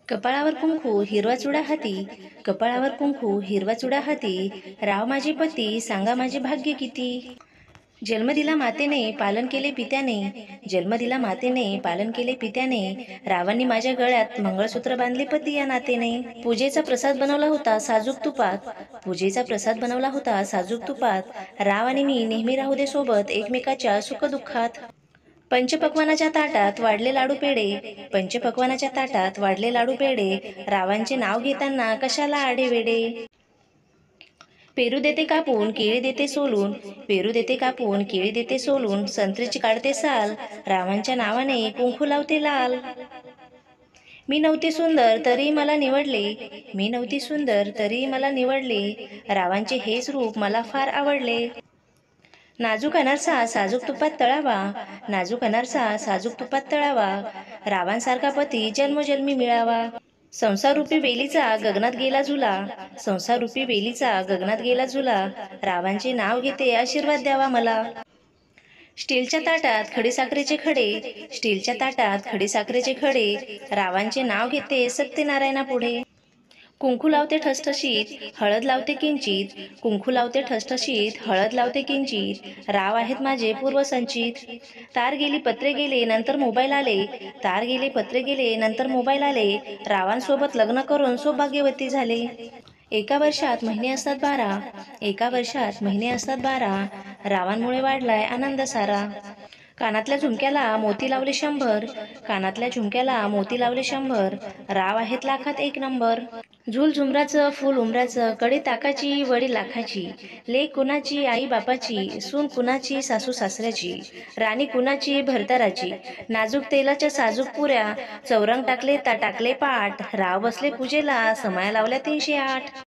कपाळावर कुंकू हिरवा चुडा हाती, कपाळावर कुंकू हिरवा चुडा हाती, राव माझे पती सांगा माझे भाग्य किती. जन्म दिला मातेने पालन केले पित्याने, जन्म दिला मातेने पालन केले पित्याने, रावांनी माझ्या गळ्यात मंगळसूत्र बांधले पती या नातेने. पूजेचा प्रसाद बनवला होता साजूक तुपात, पूजेचा प्रसाद बनवला होता साजूक तुपात, राव आणि मी नेहमी राहू दे सोबत एकमेकाच्या सुखदुःखात. पंचपक्वानाच्या ताटात वाढले लाडू पेढे, पंचपक्वानाच्या ताटात वाढले लाडू पेढे, रावांचे नाव घेताना कशाला आढेवेढे. पेरू देते कापून केळी देते सोलून, पेरू देते कापून केळी देते सोलून, संत्रीची काढते साल, रावांच्या नावाने कुंकू लावते लाल. मी नव्हती सुंदर तरी मला निवडले, मी नव्हती सुंदर तरी मला निवडले, रावांचे हेच रूप मला फार आवडले. नाजूक अनारसा साजूक तुपात तळावा, नाजूक अनारसा साजूक तुपात तळावा, रावांसारखा पती जन्मोजन्मी मिळावा. संसारूपी वेलीचा गगनात गेला झुला, संसारूपी वेलीचा गगनात गेला झुला, रावांचे नाव घेते आशीर्वाद द्यावा मला. स्टीलच्या ताटात खडीसाखरेचे खडे, स्टीलच्या ताटात खडीसाखरेचे खडे, रावांचे नाव घेते सत्यनारायणा पुढे. कुंकू लावते ठसठशीत हळद लावते किंचित, कुंकू लावते ठसठशीत हळद लावते किंचित, राव आहेत माझे पूर्वसंचित. तार गेली पत्रे गेले नंतर मोबाईल आले, तार गेले पत्रे गेले नंतर मोबाईल आले, रावांसोबत लग्न करून सौभाग्यवती झाले. एका वर्षात महिने असतात 12, एका वर्षात महिने असतात 12, रावांमुळे वाढलाय आनंद सारा. कानातल्या झुमक्याला मोती लावले 100, कानातल्या झुमक्याला मोती लावले 100, राव आहेत लाखात एक नंबर. झुल झुमराचं फुल उमराचं, कडी ताकाची वडी लाखाची, लेक कुणाची आई बापाची, सून कुणाची सासू सासऱ्याची, राणी कुणाची भरताराची, नाजूक तेलाच्या साजूक पुऱ्या, चौरंग टाकले टाकले पाट, राव बसले पूजेला समाया लावल्या 308.